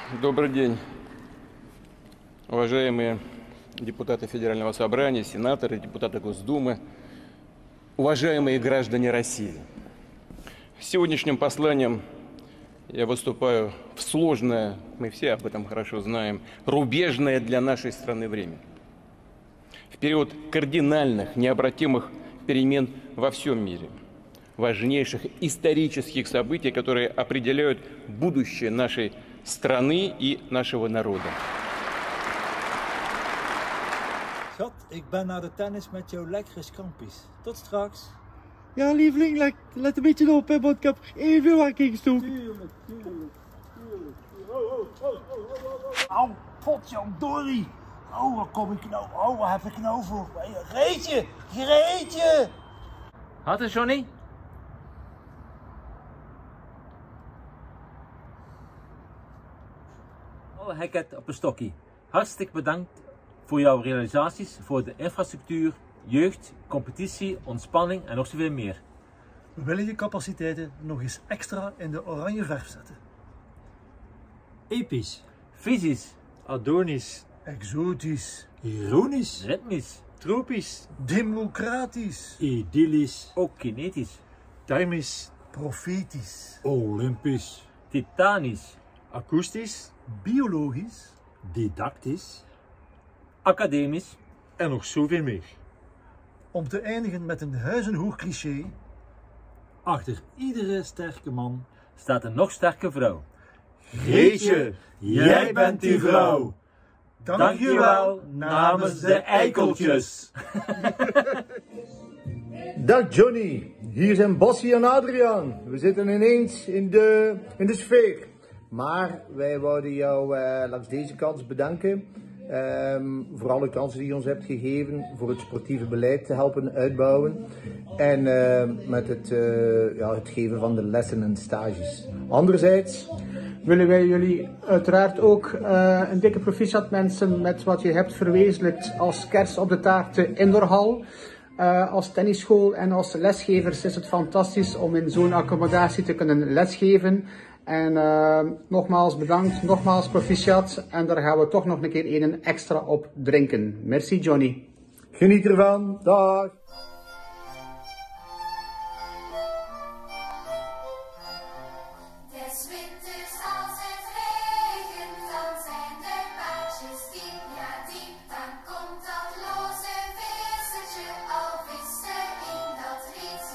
Добрый день, уважаемые депутаты Федерального собрания, сенаторы, депутаты Госдумы, уважаемые граждане России. С сегодняшним посланием я выступаю в сложное, мы все об этом хорошо знаем, рубежное для нашей страны время. В период кардинальных, необратимых перемен во всем мире, важнейших исторических событий, которые определяют будущее нашей страны и нашего народа. Schat, ik ben naar de tennis met jouw lekkere scampi's. Tot straks. Ja, lieveling, let een beetje op, hè, want ik heb even waar ik gestoken. Tuurlijk. Au, potjandori. Oh, waar kom ik nou? Oh, waar heb ik nou voor? Greetje! Had het, Johnny? Oh, hekket op een stokje. Hartstikke bedankt voor jouw realisaties voor de infrastructuur, jeugd, competitie, ontspanning en nog zoveel meer. We willen je capaciteiten nog eens extra in de oranje verf zetten. Episch, Fysisch, adonisch, Exotisch, ironisch, ritmisch, tropisch, democratisch, idyllisch, ook kinetisch, thermisch, profetisch, olympisch, titanisch, akoestisch, biologisch, didactisch academisch. en nog zoveel meer. om te eindigen met een huizenhoog cliché. Achter iedere sterke man Staat een nog sterke vrouw. Greetje, jij bent die vrouw. Dankjewel namens de eikeltjes. Dag Johnny, hier zijn Bassie en Adriaan. We zitten ineens in de sfeer. Maar wij wouden jou langs deze kans bedanken. Voor alle kansen die je ons hebt gegeven. Voor het sportieve beleid te helpen uitbouwen. En met het geven van de lessen en stages. Anderzijds willen wij jullie uiteraard ook een dikke proficiat wensen met wat je hebt verwezenlijkt als kers op de taart indoorhal. Als tennisschool en als lesgevers is het fantastisch om in zo'n accommodatie te kunnen lesgeven. En nogmaals bedankt, nogmaals proficiat. En daar gaan we toch nog een keer een extra op drinken. Merci Johnny. Geniet ervan. Dag. Des winters als het regent, dan zijn de paardjes diep, ja diep. Dan komt dat loze vissertje al vissen in dat riet.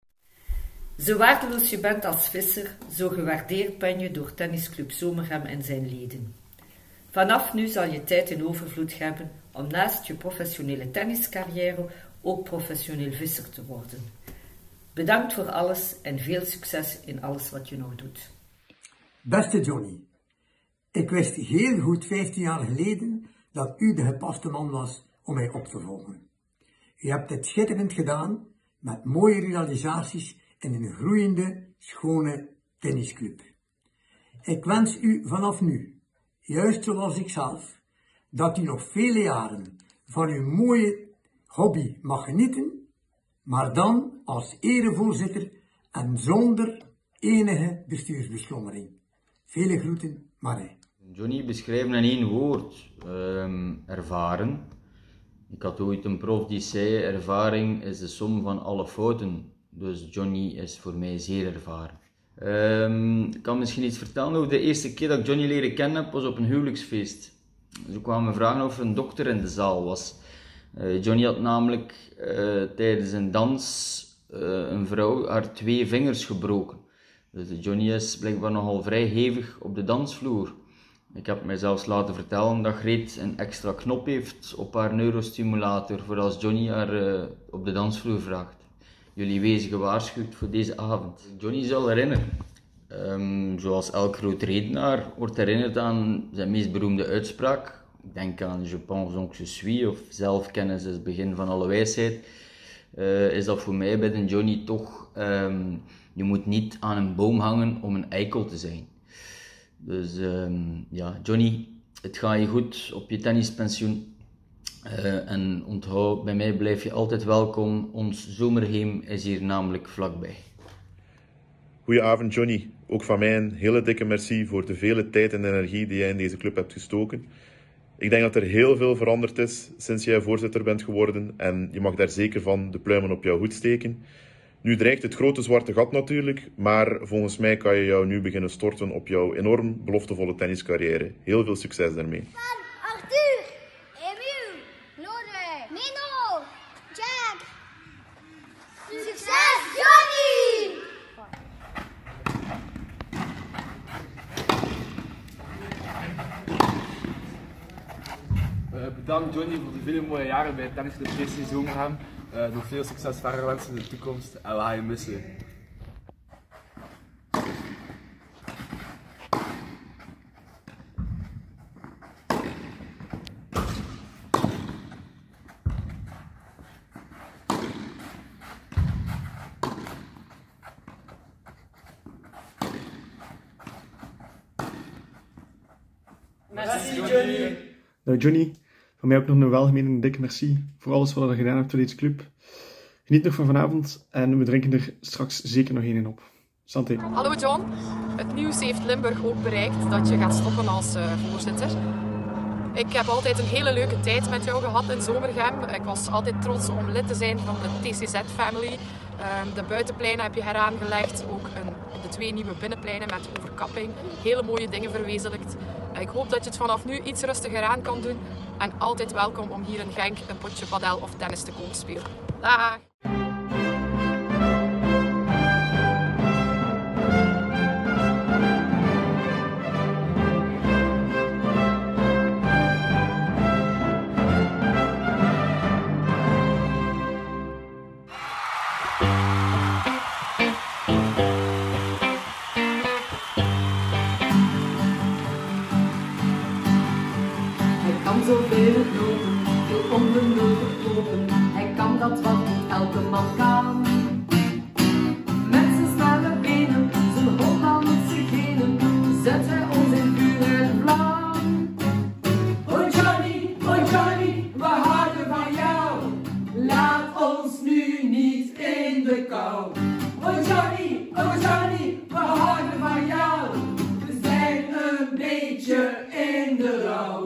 Zo waardeloos je bent als visser, zo gewaardeerd ben je door Tennisclub Zomerhem en zijn leden. Vanaf nu zal je tijd in overvloed hebben om naast je professionele tenniscarrière ook professioneel visser te worden. Bedankt voor alles en veel succes in alles wat je nog doet. Beste Johnny, ik wist heel goed 15 jaar geleden dat u de gepaste man was om mij op te volgen. U hebt het schitterend gedaan met mooie realisaties in een groeiende, schone tennisclub. Ik wens u vanaf nu, juist zoals ik zelf, dat u nog vele jaren van uw mooie hobby mag genieten, maar dan als erevoorzitter en zonder enige bestuursbeslommering. Vele groeten, Marij. Johnny beschrijven in één woord, ervaren. Ik had ooit een prof die zei, ervaring is de som van alle fouten. Dus Johnny is voor mij zeer ervaren. Ik kan misschien iets vertellen over de eerste keer dat ik Johnny leren kennen heb, was op een huwelijksfeest. Ze kwamen vragen of er een dokter in de zaal was. Johnny had namelijk tijdens een dans een vrouw haar 2 vingers gebroken. Dus Johnny is blijkbaar nogal vrij hevig op de dansvloer. Ik heb mij zelfs laten vertellen dat Greet een extra knop heeft op haar neurostimulator voor als Johnny haar op de dansvloer vraagt. Jullie wezen gewaarschuwd voor deze avond. Johnny zal herinneren. Zoals elk groot redenaar wordt herinnerd aan zijn meest beroemde uitspraak. Ik denk aan je pense donc je suis of zelfkennis is het begin van alle wijsheid. Is dat voor mij bij de Johnny toch, je moet niet aan een boom hangen om een eikel te zijn. Dus ja, Johnny, het gaat je goed op je tennispensioen. En onthoud, bij mij blijf je altijd welkom. Ons zomerheem is hier namelijk vlakbij. Goedenavond Johnny. Ook van mij een hele dikke merci voor de vele tijd en energie die jij in deze club hebt gestoken. Ik denk dat er heel veel veranderd is sinds jij voorzitter bent geworden en je mag daar zeker van de pluimen op jouw hoed steken. Nu dreigt het grote zwarte gat natuurlijk, maar volgens mij kan je jou nu beginnen storten op jouw enorm beloftevolle tenniscarrière. Heel veel succes daarmee. Arthur, Emiel, Noordwijk, Mino, Jack. Succes, Johnny! Bedankt Johnny voor de vele mooie jaren bij Tennisclub GC Zomerhem. Nog veel succes verder wensen in de toekomst en we gaan je missen. Merci Johnny! Nou Johnny, van mij ook nog een welgemeende en dikke merci voor alles wat je gedaan hebt voor deze club. Geniet nog van vanavond en we drinken er straks zeker nog één in op. Santé. Hallo John, het nieuws heeft Limburg ook bereikt dat je gaat stoppen als voorzitter. Ik heb altijd een hele leuke tijd met jou gehad in Zomerhem. Ik was altijd trots om lid te zijn van de TCZ-family. De buitenpleinen heb je heraangelegd, ook de 2 nieuwe binnenpleinen met overkapping. Hele mooie dingen verwezenlijkt. Ik hoop dat je het vanaf nu iets rustiger aan kan doen. En altijd welkom om hier in Genk een potje padel of tennis te komen spelen. Dag! Zoveel lopen, veel onbenullig lopen. Hij kan dat wat niet elke man kan. Met zijn snelle benen, zijn Hollandse genen, zet hij ons in vuur en vlam. Oh Johnny, we houden van jou. Laat ons nu niet in de kou. Oh Johnny, we houden van jou. We zijn een beetje in de rouw.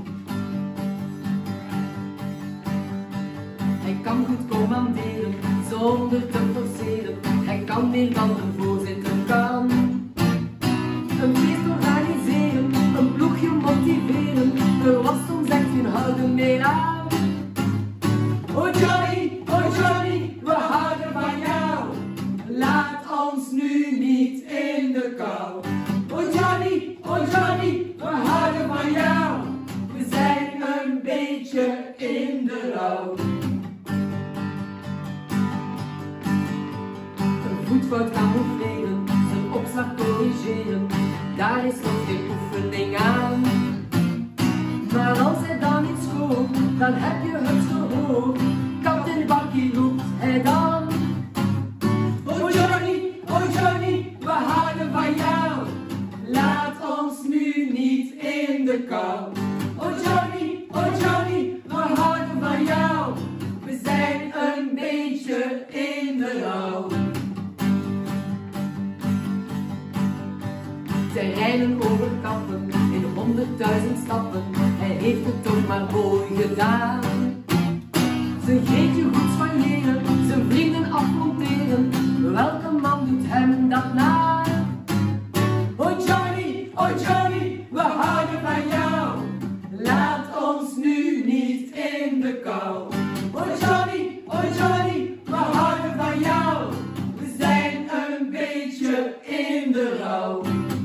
Hij kan goed commanderen, zonder te forceren. Hij kan meer dan een voorzitter kan. Een feest organiseren, een ploegje motiveren. Er was soms echt geen houden meer aan. Oh Johnny, we houden van jou. Laat ons nu niet in de kou. Oh Johnny, we houden van jou. We zijn een beetje in de rouw. Voetfout camoufleren, zijn opslag corrigeren, daar is nog geen oefening aan. Maar als hij dan niet scoort, dan heb je het gehoord. Kapitein Bakkie roept hij dan. Oh Johnny, we houden van jou. Laat ons nu niet in de kou. Oh Johnny, we houden van jou. We zijn een beetje in de rouw. Terreinen overkappen in 100.000 stappen. Hij heeft het toch maar mooi gedaan. Zijn geetje goed soigneren, zijn vrienden afmonteren. Welke man doet hem dat na? Oh Johnny, we houden van jou. Laat ons nu niet in de kou. Oh Johnny, we houden van jou. We zijn een beetje in de rouw.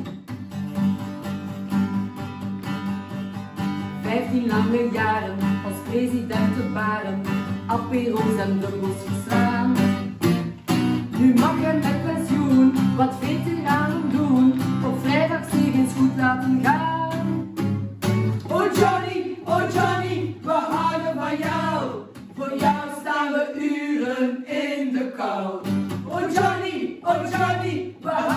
15 lange jaren als president te baren, apéros en dubbels verslaan. Nu mag hij met pensioen wat veteranen doen, op vrijdag zegens goed laten gaan. Oh Johnny, we houden van jou. Voor jou staan we uren in de kou. Oh Johnny, we